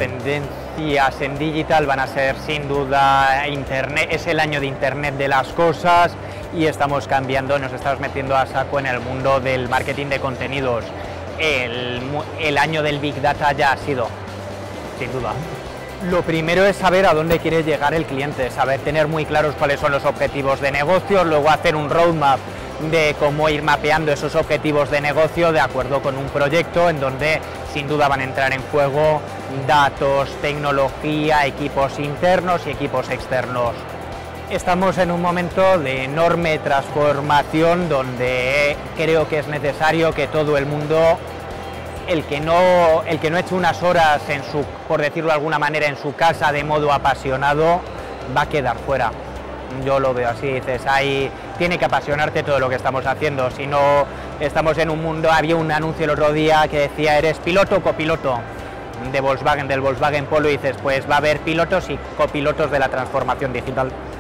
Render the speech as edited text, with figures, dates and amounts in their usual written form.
tendencias en digital van a ser sin duda Internet, es el año de Internet de las cosas y estamos cambiando, nos estamos metiendo a saco en el mundo del marketing de contenidos. El año del Big Data ya ha sido, sin duda. Lo primero es saber a dónde quiere llegar el cliente, saber tener muy claros cuáles son los objetivos de negocio, luego hacer un roadmap de cómo ir mapeando esos objetivos de negocio de acuerdo con un proyecto en donde sin duda van a entrar en juego datos, tecnología, equipos internos y equipos externos. Estamos en un momento de enorme transformación donde creo que es necesario que todo el mundo, el que no eche unas horas por decirlo de alguna manera, en su casa de modo apasionado, va a quedar fuera. Yo lo veo así, dices, tiene que apasionarte todo lo que estamos haciendo, si no estamos en un mundo, había un anuncio el otro día que decía, ¿eres piloto o copiloto? De Volkswagen, del Volkswagen Polo, y dices, pues va a haber pilotos y copilotos de la transformación digital.